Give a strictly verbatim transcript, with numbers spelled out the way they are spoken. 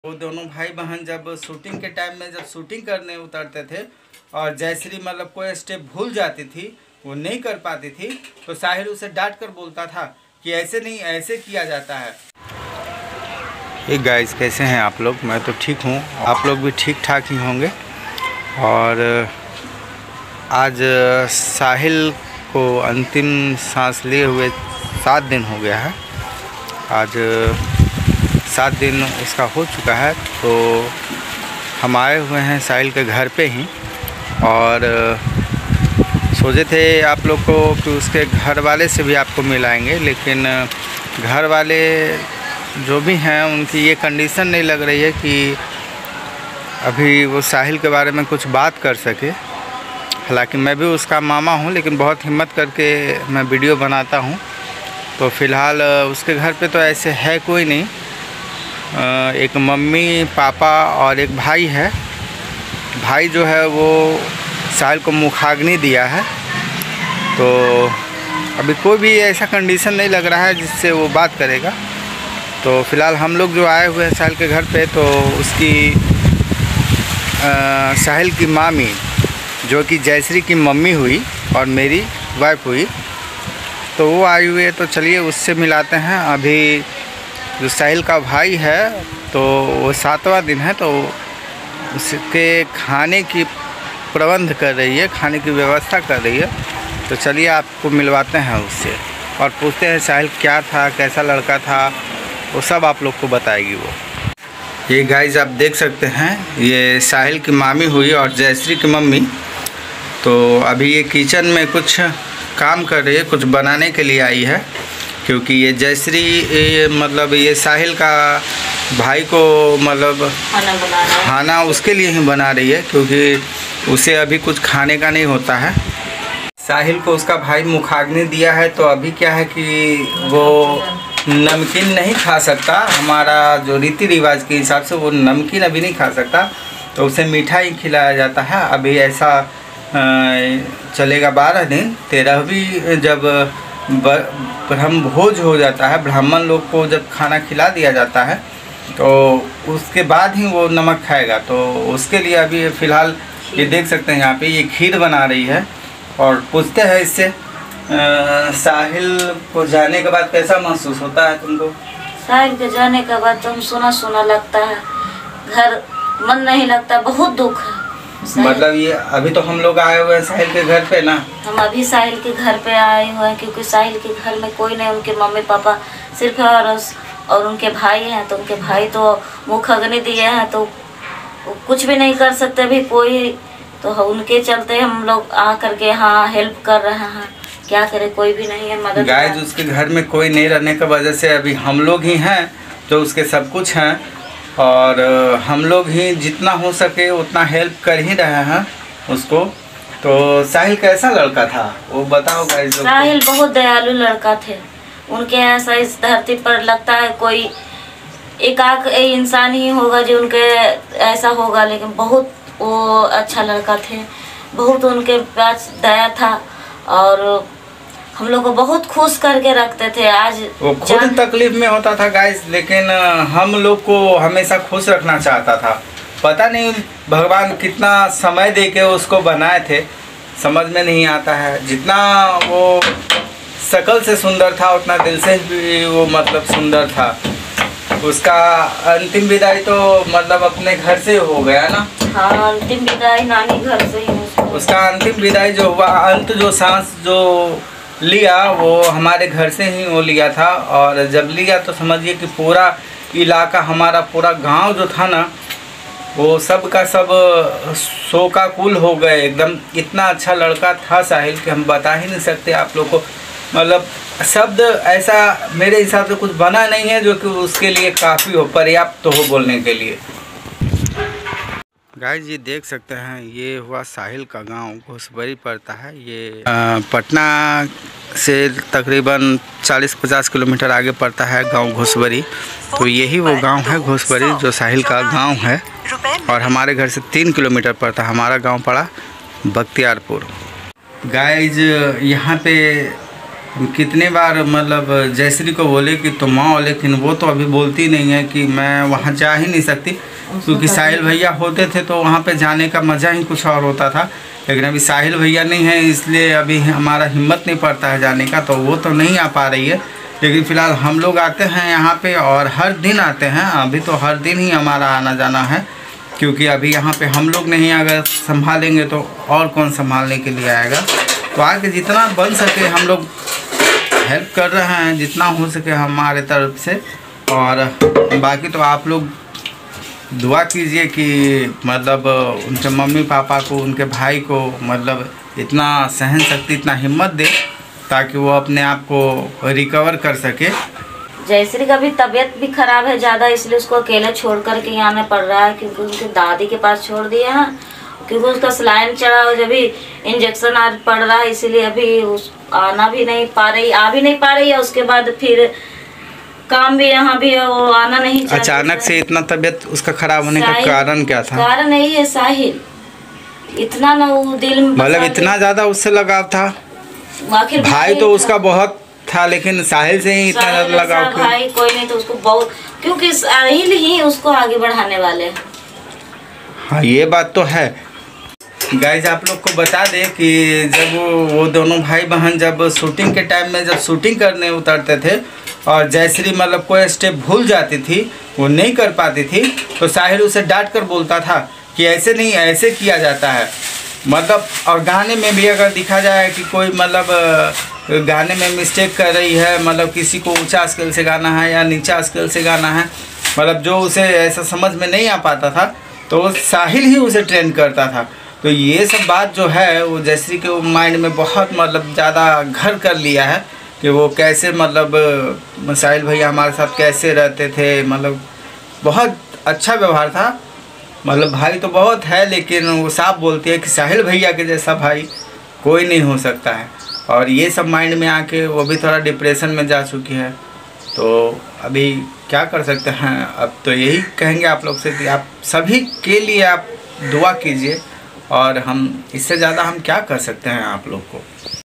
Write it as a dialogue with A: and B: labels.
A: वो दोनों भाई बहन जब शूटिंग के टाइम में जब शूटिंग करने उतरते थे और जयश्री मतलब कोई स्टेप भूल जाती थी, वो नहीं कर पाती थी, तो साहिल उसे डांट कर बोलता था कि ऐसे नहीं, ऐसे किया जाता है। ये गाइस कैसे हैं आप लोग? मैं तो ठीक हूँ, आप लोग भी ठीक ठाक ही होंगे। और आज साहिल को अंतिम सांस लिए हुए सात दिन हो गया है। आज सात दिन उसका हो चुका है। तो हम आए हुए हैं साहिल के घर पे ही और सोचे थे आप लोग को कि उसके घर वाले से भी आपको मिलाएंगे, लेकिन घर वाले जो भी हैं उनकी ये कंडीशन नहीं लग रही है कि अभी वो साहिल के बारे में कुछ बात कर सके। हालांकि मैं भी उसका मामा हूँ, लेकिन बहुत हिम्मत करके मैं वीडियो बनाता हूँ। तो फ़िलहाल उसके घर पे तो ऐसे है कोई नहीं, एक मम्मी पापा और एक भाई है। भाई जो है वो साहिल को मुखाग्नि दिया है, तो अभी कोई भी ऐसा कंडीशन नहीं लग रहा है जिससे वो बात करेगा। तो फ़िलहाल हम लोग जो आए हुए हैं साहिल के घर पे, तो उसकी आ, साहिल की मामी जो कि जयश्री की मम्मी हुई और मेरी वाइफ हुई, तो वो आई हुई है। तो चलिए उससे मिलाते हैं। अभी जो साहिल का भाई है तो वो सातवां दिन है, तो उसके खाने की प्रबंध कर रही है, खाने की व्यवस्था कर रही है। तो चलिए आपको मिलवाते हैं उससे और पूछते हैं साहिल क्या था, कैसा लड़का था, वो सब आप लोग को बताएगी वो। ये गाइस आप देख सकते हैं, ये साहिल की मामी हुई और जयश्री की मम्मी। तो अभी ये किचन में कुछ काम कर रही है, कुछ बनाने के लिए आई है, क्योंकि ये जयश्री ये मतलब ये साहिल का भाई को मतलब खाना बना रहा है, खाना उसके लिए ही बना रही है, क्योंकि उसे अभी कुछ खाने का नहीं होता है। साहिल को उसका भाई मुखाग्नि दिया है, तो अभी क्या है कि वो नमकीन नहीं खा सकता। हमारा जो रीति रिवाज के हिसाब से वो नमकीन अभी नहीं खा सकता, तो उसे मीठा ही खिलाया जाता है। अभी ऐसा चलेगा बारह दिन। तेरहवीं जब ब्रह्म भोज हो जाता है, ब्राह्मण लोग को जब खाना खिला दिया जाता है, तो उसके बाद ही वो नमक खाएगा। तो उसके लिए अभी फ़िलहाल ये देख सकते हैं यहाँ पे ये खीर बना रही है। और पूछते हैं इससे आ, साहिल को जाने के बाद कैसा महसूस होता है तुमको?
B: साहिल के जाने के बाद तो सुना सुना लगता है, घर मन नहीं लगता, बहुत दुख है।
A: मतलब ये अभी तो हम लोग आए हुए हैं साहिल के घर पे ना,
B: हम अभी साहिल के घर पे आए हुए हैं, क्योंकि साहिल के घर में कोई नहीं, उनके मम्मी पापा सिर्फ और, और उनके भाई हैं। तो उनके भाई तो मुखाग्नि दिए हैं, तो कुछ भी नहीं कर सकते अभी कोई। तो उनके चलते हम लोग आ करके यहाँ हेल्प कर रहे हैं। क्या करे, कोई भी नहीं है मदद।
A: गाइस उसके घर में कोई नहीं रहने की वजह से अभी हम लोग ही हैं जो उसके सब कुछ हैं, और हम लोग ही जितना हो सके उतना हेल्प कर ही रहे हैं उसको। तो साहिल कैसा लड़का था वो बताओ गाइस।
B: साहिल बहुत दयालु लड़का थे। उनके ऐसा इस धरती पर लगता है कोई एक आख इंसान ही होगा जो उनके ऐसा होगा, लेकिन बहुत वो अच्छा लड़का थे। बहुत उनके पास दया था और हम लोग को बहुत खुश करके रखते थे। आज
A: वो खुद तकलीफ में होता था गाइस, लेकिन हम लोग को हमेशा खुश रखना चाहता था। पता नहीं भगवान कितना समय दे के उसको बनाए थे, समझ में नहीं आता है। जितना वो शकल से सुंदर था, उतना दिल से भी वो मतलब सुंदर था। उसका अंतिम विदाई तो मतलब अपने घर से हो गया ना।
B: हाँ, अंतिम विदाई नानी घर से ही उसको।
A: उसका अंतिम विदाई जो हुआ, अंत जो सांस जो लिया, वो हमारे घर से ही वो लिया था। और जब लिया तो समझिए कि पूरा इलाका, हमारा पूरा गांव जो था ना, वो सब का सब शोकाकुल हो गए एकदम। इतना अच्छा लड़का था साहिल कि हम बता ही नहीं सकते आप लोग को। मतलब शब्द ऐसा मेरे हिसाब से कुछ बना नहीं है जो कि उसके लिए काफ़ी हो, पर्याप्त हो बोलने के लिए। गाइस ये देख सकते हैं, ये हुआ साहिल का गांव घोसबरी पड़ता है। ये आ, पटना से तकरीबन चालीस पचास किलोमीटर आगे पड़ता है गांव घोसबरी। तो यही वो गांव है घोसबरी जो साहिल का गांव है। और हमारे घर से तीन किलोमीटर पड़ता है। हमारा गांव पड़ा बख्तियारपुर। गाइस यहाँ पे हम कितने बार मतलब जयश्री को बोले कि तुम आओ, लेकिन वो तो अभी बोलती नहीं है कि मैं वहाँ जा ही नहीं सकती, क्योंकि साहिल भैया होते थे तो वहाँ पे जाने का मज़ा ही कुछ और होता था। लेकिन अभी साहिल भैया नहीं है, इसलिए अभी हमारा हिम्मत नहीं पड़ता है जाने का, तो वो तो नहीं आ पा रही है। लेकिन फ़िलहाल हम लोग आते हैं यहाँ पे और हर दिन आते हैं। अभी तो हर दिन ही हमारा आना जाना है, क्योंकि अभी यहाँ पे हम लोग नहीं अगर संभालेंगे तो और कौन संभालने के लिए आएगा। तो आके जितना बन सके हम लोग हेल्प कर रहे हैं, जितना हो सके हमारे तरफ से। और बाकी तो आप लोग दुआ कीजिए कि मतलब उनके मम्मी पापा को, उनके भाई को मतलब इतना सहन शक्ति, इतना हिम्मत दे ताकि वो अपने आप को रिकवर कर सके।
B: जयश्री का भी तबीयत भी खराब है ज़्यादा, इसलिए उसको अकेले छोड़ कर के आना पड़ रहा है, क्योंकि उनके दादी के पास छोड़ दिए हैं, क्योंकि उसका सलाइन चढ़ा और जब भी इंजेक्शन आज पड़ रहा है, इसीलिए अभी उस आना भी नहीं पा रही, आ भी नहीं पा रही है। उसके बाद फिर काम भी यहाँ भी है, वो आना नहीं चाहती।
A: अचानक से इतना तबीयत उसका खराब होने का कारण क्या था?
B: कारण नहीं है साहिल, इतना ना वो दिल में
A: मतलब इतना ज़्यादा उससे लगाव था।
B: आखिर
A: भाई तो उसका बहुत था, लेकिन साहिल से ही इतना ज़्यादा लगाव क्यों?
B: भाई कोई नहीं तो उसको बहुत, क्योंकि साहिल ही उसको आगे बढ़ाने वाले हैं।
A: हाँ ये बात तो है। गाइज आप लोग को बता दें कि जब वो वो दोनों भाई बहन जब शूटिंग के टाइम में जब शूटिंग करने उतरते थे और जयश्री मतलब कोई स्टेप भूल जाती थी, वो नहीं कर पाती थी, तो साहिल उसे डांट कर बोलता था कि ऐसे नहीं, ऐसे किया जाता है। मतलब और गाने में भी अगर दिखा जाए कि कोई मतलब गाने में मिस्टेक कर रही है, मतलब किसी को ऊंचा स्केल से गाना है या नीचा स्केल से गाना है, मतलब जो उसे ऐसा समझ में नहीं आ पाता था, तो साहिल ही उसे ट्रेन करता था। तो ये सब बात जो है वो जयश्री के माइंड में बहुत मतलब ज़्यादा घर कर लिया है कि वो कैसे मतलब साहिल भैया हमारे साथ कैसे रहते थे, मतलब बहुत अच्छा व्यवहार था। मतलब भाई तो बहुत है, लेकिन वो साफ बोलती है कि साहिल भैया के जैसा भाई कोई नहीं हो सकता है। और ये सब माइंड में आके वो भी थोड़ा डिप्रेशन में जा चुकी है। तो अभी क्या कर सकते हैं, अब तो यही कहेंगे आप लोग से कि आप सभी के लिए आप दुआ कीजिए, और हम इससे ज़्यादा हम क्या कर सकते हैं आप लोग को।